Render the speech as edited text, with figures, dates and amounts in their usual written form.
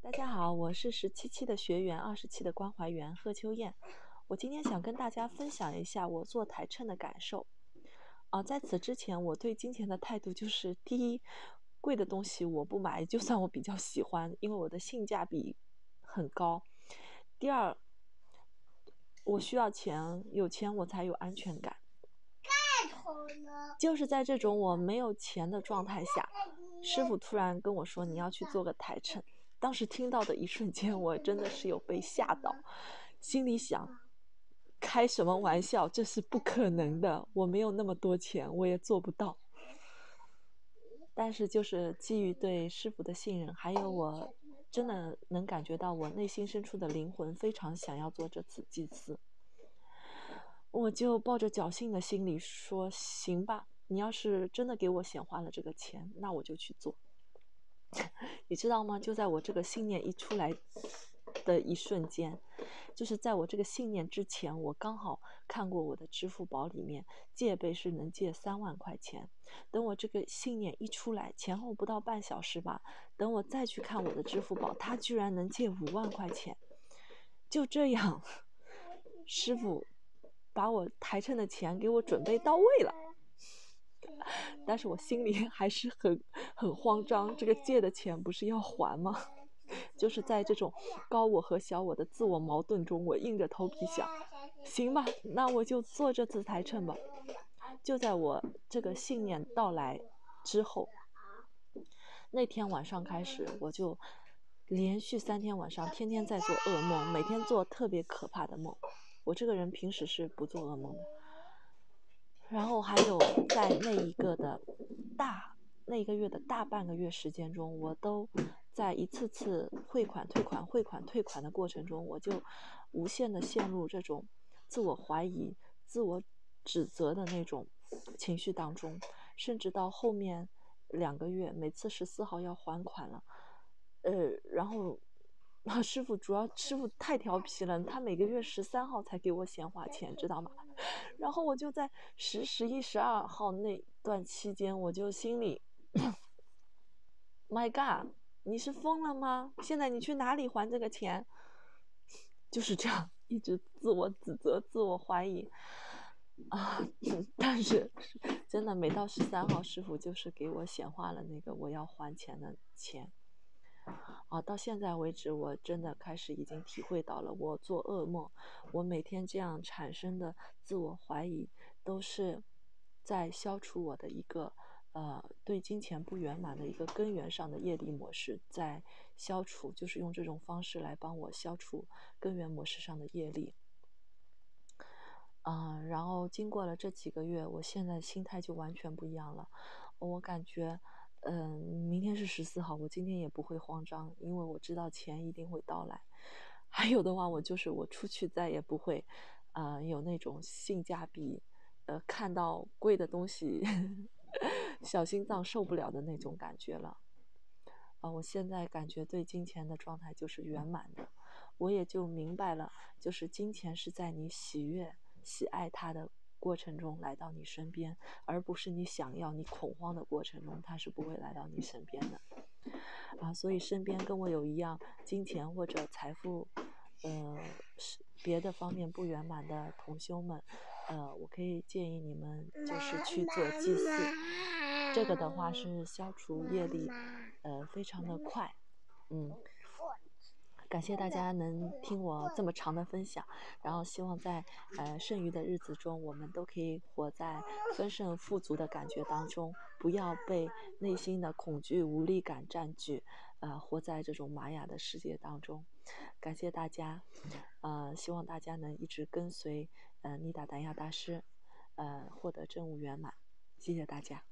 大家好，我是17期的学员，20期的关怀员贺秋燕。我今天想跟大家分享一下我做台称的感受。在此之前，我对金钱的态度就是：第一，贵的东西我不买，就算我比较喜欢，因为我的性价比很高；第二，我需要钱，有钱我才有安全感。就是在这种我没有钱的状态下，师傅突然跟我说你要去做个台称。当时听到的一瞬间，我真的是有被吓到，心里想，开什么玩笑，这是不可能的，我没有那么多钱，我也做不到。但是就是基于对师傅的信任，还有我真的能感觉到我内心深处的灵魂非常想要做这次祭祀，我就抱着侥幸的心理说，行吧，你要是真的给我显化了这个钱，那我就去做。你知道吗？就在我这个信念一出来的一瞬间，就是在我这个信念之前，我刚好看过我的支付宝里面借呗是能借3万块钱。等我这个信念一出来，前后不到半小时吧，等我再去看我的支付宝，它居然能借5万块钱。就这样，师傅把我台称的钱给我准备到位了。但是我心里还是很慌张，这个借的钱不是要还吗？就是在这种高我和小我的自我矛盾中，我硬着头皮想，行吧，那我就做这次台称吧。就在我这个信念到来之后，那天晚上开始，我就连续3天晚上天天在做噩梦，每天做特别可怕的梦。我这个人平时是不做噩梦的。然后还有在那一个月的大半个月时间中，我都在一次次汇款退款的过程中，我就无限的陷入这种自我怀疑、自我指责的那种情绪当中，甚至到后面2个月，每次14号要还款了，然后师傅太调皮了，他每个月13号才给我显化钱，知道吗？然后我就在10、11、12号那段期间，我就心里My God， 你是疯了吗？现在你去哪里还这个钱？就是这样，一直自我指责、自我怀疑但是真的每到13号，师傅就是给我显化了那个我要还钱的钱。到现在为止，我真的开始已经体会到了，我做噩梦，我每天这样产生的自我怀疑，都是在消除我的一个对金钱不圆满的一个根源上的业力模式，在消除，就是用这种方式来帮我消除根源模式上的业力。然后经过了这几个月，我现在心态就完全不一样了。我感觉，明天是14号，我今天也不会慌张，因为我知道钱一定会到来。还有的话，我出去再也不会，有那种性价比，看到贵的东西，小心脏受不了的那种感觉了。我现在感觉对金钱的状态就是圆满的，我也就明白了，就是金钱是在你喜悦、喜爱它的过程中来到你身边，而不是你想要、你恐慌的过程中，它是不会来到你身边的。所以身边跟我有一样金钱或者财富，是别的方面不圆满的同修们，我可以建议你们就是去做祭祀，这个的话是消除业力，非常的快。感谢大家能听我这么长的分享，然后希望在剩余的日子中，我们都可以活在丰盛富足的感觉当中，不要被内心的恐惧无力感占据，活在这种玛雅的世界当中。感谢大家，希望大家能一直跟随尼达丹亚大师，获得证悟圆满。谢谢大家。